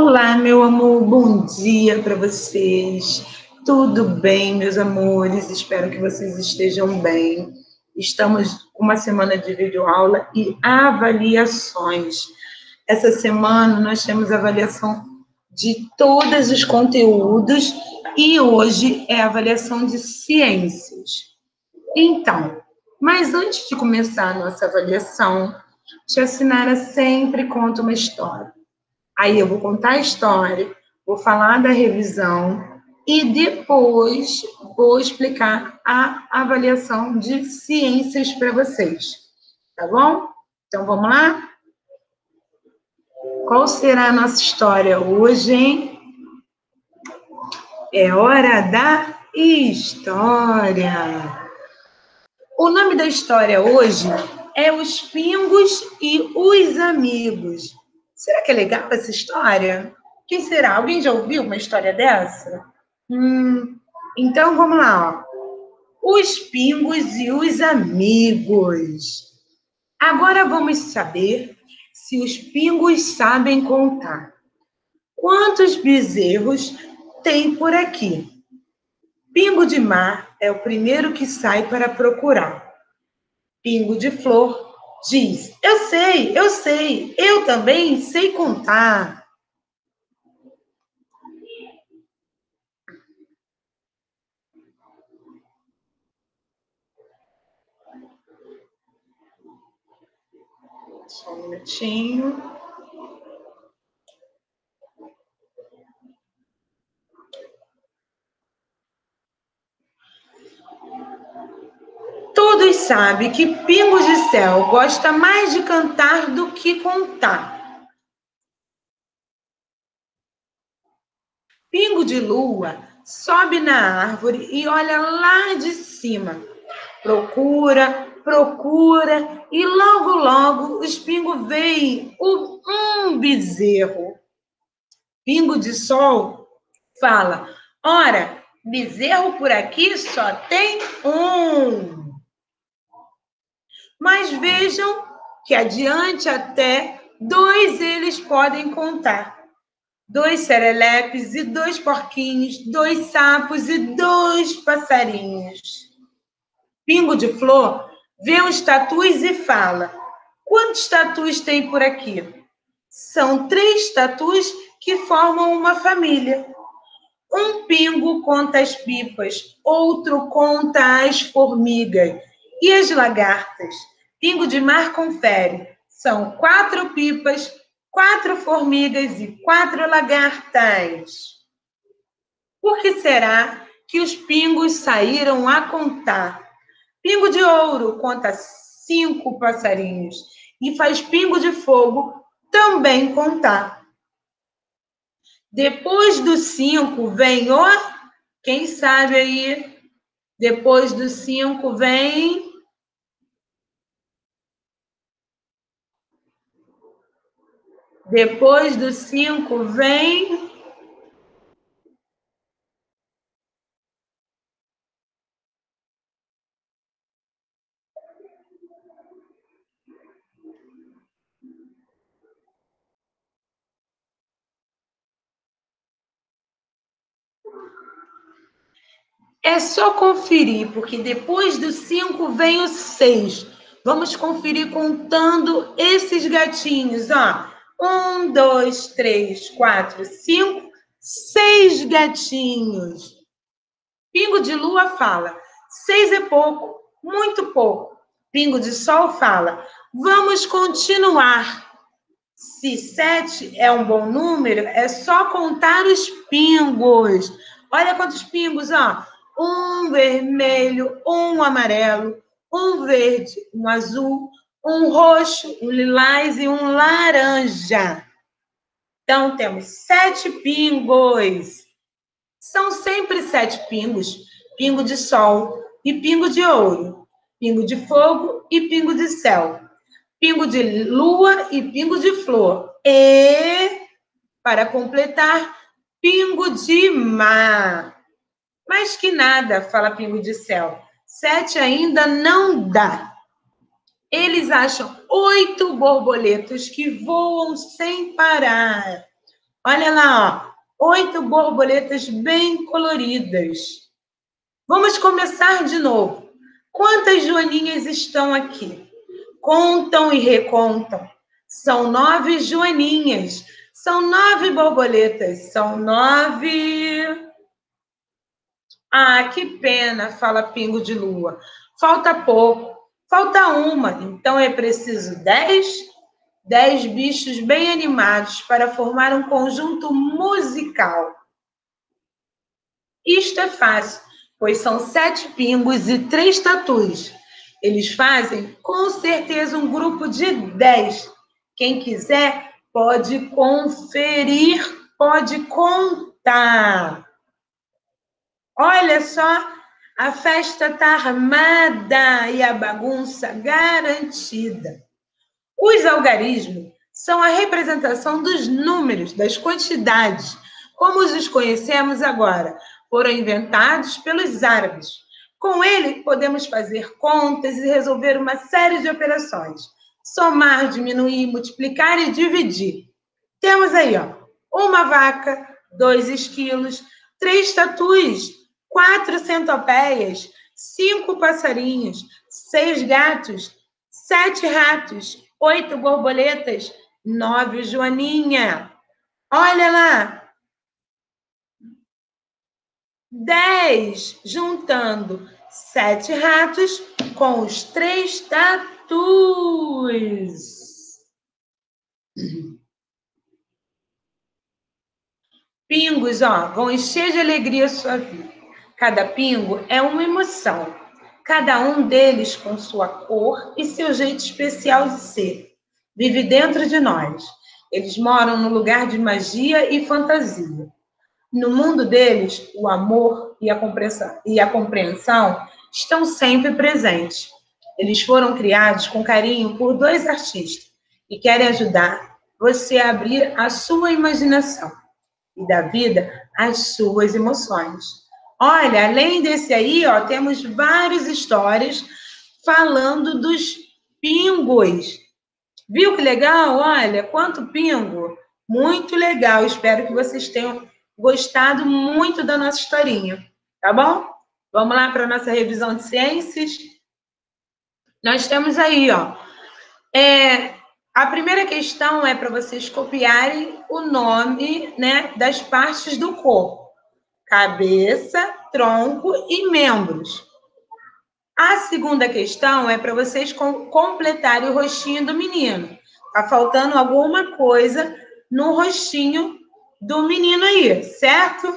Olá, meu amor, bom dia para vocês. Tudo bem, meus amores? Espero que vocês estejam bem. Estamos com uma semana de videoaula e avaliações. Essa semana nós temos avaliação de todos os conteúdos e hoje é a avaliação de ciências. Então, mas antes de começar a nossa avaliação, Tia Sinara sempre conta uma história. Aí eu vou contar a história, vou falar da revisão e depois vou explicar a avaliação de ciências para vocês, tá bom? Então vamos lá? Qual será a nossa história hoje, hein? É hora da história. O nome da história hoje é Os Pingos e os Amigos. Será que é legal essa história? Quem será? Alguém já ouviu uma história dessa? Então vamos lá, ó. Os Pingos e os Amigos. Agora vamos saber se os pingos sabem contar. Quantos bezerros tem por aqui? Pingo de mar é o primeiro que sai para procurar. Pingo de flor diz: eu sei, eu também sei contar. Só um minutinho. Todos sabem que Pingo de Céu gosta mais de cantar do que contar. Pingo de Lua sobe na árvore e olha lá de cima. Procura, procura e logo, logo os pingos veem um bezerro. Pingo de Sol fala: ora, bezerro por aqui só tem um. Mas vejam que adiante até 2 eles podem contar. 2 serelepes e 2 porquinhos, 2 sapos e 2 passarinhos. Pingo de Flor vê os tatus e fala: quantos tatus tem por aqui? São 3 tatus que formam uma família. Um pingo conta as pipas, outro conta as formigas e as lagartas. Pingo de Mar confere. São 4 pipas, 4 formigas e 4 lagartas. Por que será que os pingos saíram a contar? Pingo de Ouro conta 5 passarinhos e faz Pingo de Fogo também contar. Depois do 5 vem o... Quem sabe aí? Depois do 5 vem... Depois do 5 vem... É só conferir, porque depois do 5 vem o 6. Vamos conferir contando esses gatinhos, ó. 1, 2, 3, 4, 5, 6 gatinhos. Pingo de Lua fala: 6 é pouco, muito pouco. Pingo de Sol fala: vamos continuar. Se 7 é um bom número, é só contar os pingos. Olha quantos pingos, ó. 1 vermelho, 1 amarelo, 1 verde, 1 azul, 1 roxo, 1 lilás e 1 laranja. Então, temos 7 pingos. São sempre 7 pingos. Pingo de sol e pingo de ouro. Pingo de fogo e pingo de céu. Pingo de lua e pingo de flor. E, para completar, pingo de mar. Mas que nada, fala pingo de céu. 7 ainda não dá. Eles acham 8 borboletas que voam sem parar. Olha lá, ó, 8 borboletas bem coloridas. Vamos começar de novo. Quantas joaninhas estão aqui? Contam e recontam. São 9 joaninhas. São 9 borboletas. São 9... Ah, que pena, fala Pingo de Lua. Falta pouco. Falta uma. Então é preciso 10 bichos bem animados para formar um conjunto musical. Isto é fácil, pois são 7 pingos e 3 tatus. Eles fazem, com certeza, um grupo de 10. Quem quiser pode conferir, pode contar. Olha só, a festa está armada e a bagunça garantida. Os algarismos são a representação dos números, das quantidades, como os conhecemos agora, foram inventados pelos árabes. Com ele, podemos fazer contas e resolver uma série de operações. Somar, diminuir, multiplicar e dividir. Temos aí, ó, uma vaca, 2 esquilos, 3 tatus, 4 centopeias, 5 passarinhos, 6 gatos, 7 ratos, 8 borboletas, 9 joaninha. Olha lá. 10, juntando 7 ratos com os 3 tatus. Pingos, ó, vão encher de alegria a sua vida. Cada pingo é uma emoção. Cada um deles com sua cor e seu jeito especial de ser. Vive dentro de nós. Eles moram no lugar de magia e fantasia. No mundo deles, o amor e a compreensão estão sempre presentes. Eles foram criados com carinho por 2 artistas e querem ajudar você a abrir a sua imaginação e dar vida às suas emoções. Olha, além desse aí, ó, temos várias histórias falando dos pingos. Viu que legal? Olha, quanto pingo! Muito legal. Espero que vocês tenham gostado muito da nossa historinha, tá bom? Vamos lá para a nossa revisão de ciências? Nós temos aí, ó, a primeira questão é para vocês copiarem o nome, né, das partes do corpo. Cabeça, tronco e membros. A segunda questão é para vocês completarem o rostinho do menino. Tá faltando alguma coisa no rostinho do menino aí, certo?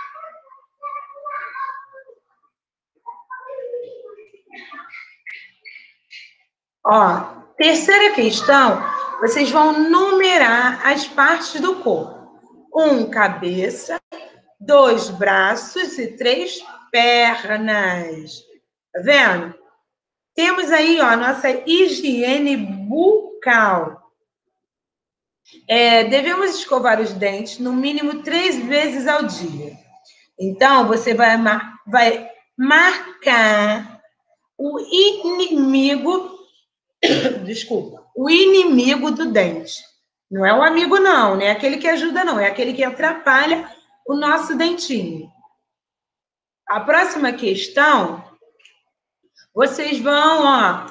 Ó, terceira questão, vocês vão numerar as partes do corpo. 1, cabeça, 2, braços e 3, pernas. Tá vendo? Temos aí, ó, a nossa higiene bucal. Devemos escovar os dentes no mínimo 3 vezes ao dia. Então, você vai marcar o inimigo, desculpa, o inimigo do dente. Não é o amigo, não, não é aquele que ajuda, não, é aquele que atrapalha o nosso dentinho. A próxima questão, vocês vão, ó,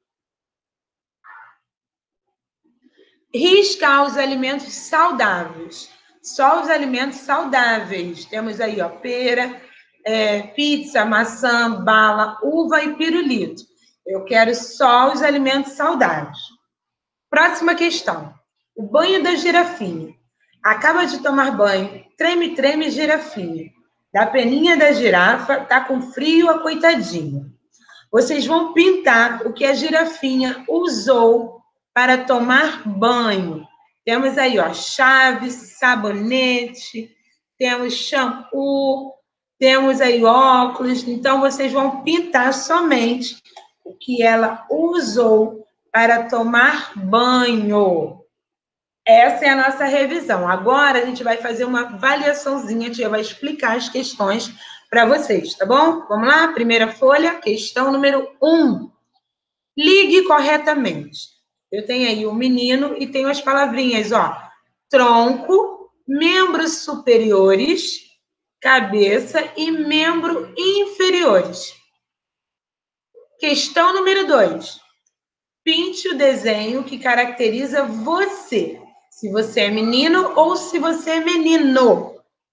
riscar os alimentos saudáveis. Só os alimentos saudáveis. Temos aí, ó, pera, pizza, maçã, bala, uva e pirulito. Eu quero só os alimentos saudáveis. Próxima questão. O banho da girafinha. Acaba de tomar banho. Treme, treme, girafinha. Da peninha da girafa, tá com frio a coitadinha. Vocês vão pintar o que a girafinha usou para tomar banho. Temos aí, ó, chave, sabonete, temos shampoo, temos aí óculos. Então, vocês vão pintar somente o que ela usou para tomar banho. Essa é a nossa revisão. Agora, a gente vai fazer uma avaliaçãozinha, a gente já vai explicar as questões para vocês, tá bom? Vamos lá? Primeira folha, questão número 1. Ligue corretamente. Eu tenho aí o menino e tenho as palavrinhas, ó. Tronco, membros superiores, cabeça e membro inferiores. Questão número 2. Pinte o desenho que caracteriza você. Se você é menino ou se você é menino.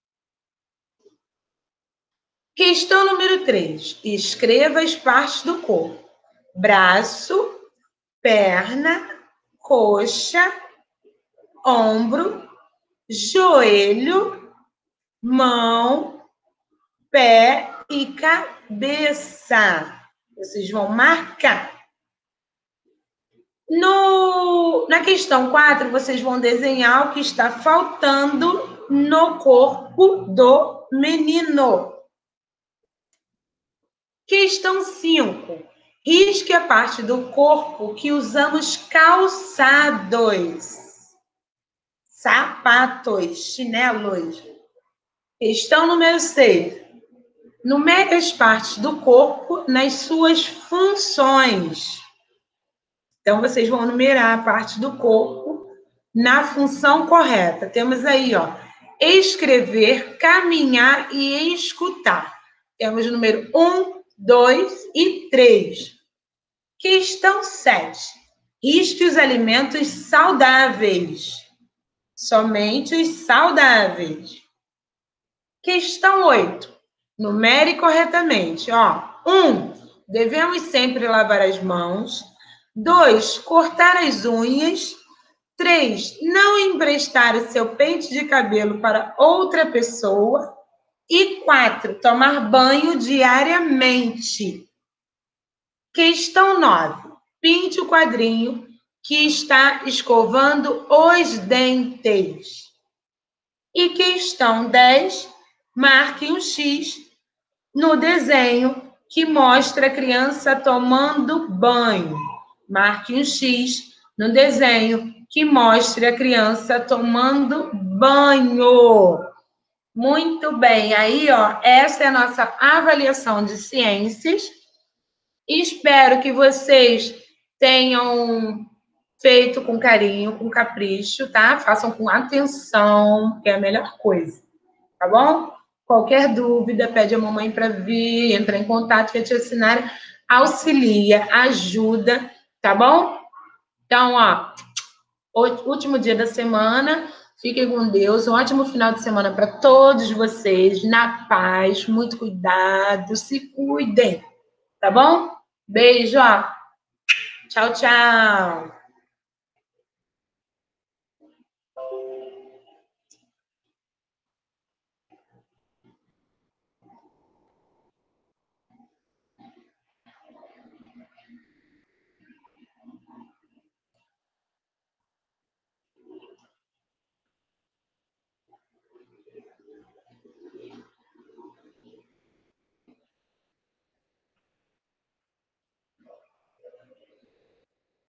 Questão número 3. Escreva as partes do corpo. Braço, perna, coxa, ombro, joelho, mão, pé e cabeça. Vocês vão marcar. Na questão 4, vocês vão desenhar o que está faltando no corpo do menino. Questão 5. Risque a parte do corpo que usamos calçados, sapatos, chinelos. Questão número 6. Numere as partes do corpo nas suas funções. Então, vocês vão numerar a parte do corpo na função correta. Temos aí, ó, escrever, caminhar e escutar. Temos o número 1, 2 e 3. Questão 7. Risque os alimentos saudáveis. Somente os saudáveis. Questão 8. Numere corretamente. 1. Devemos sempre lavar as mãos. 2. Cortar as unhas. 3. Não emprestar o seu pente de cabelo para outra pessoa. E 4. Tomar banho diariamente. Questão 9. Pinte o quadrinho que está escovando os dentes. E questão 10. Marque um X no desenho que mostra a criança tomando banho. Marque um X no desenho que mostra a criança tomando banho. Muito bem. Aí, ó, essa é a nossa avaliação de ciências. Espero que vocês tenham feito com carinho, com capricho, tá? Façam com atenção, que é a melhor coisa, tá bom? Qualquer dúvida, pede a mamãe para vir, entra em contato, que a tia Sinara auxilia, ajuda, tá bom? Então, ó, último dia da semana, fiquem com Deus, um ótimo final de semana para todos vocês, na paz, muito cuidado, se cuidem, tá bom? Beijo, ó. Tchau, tchau.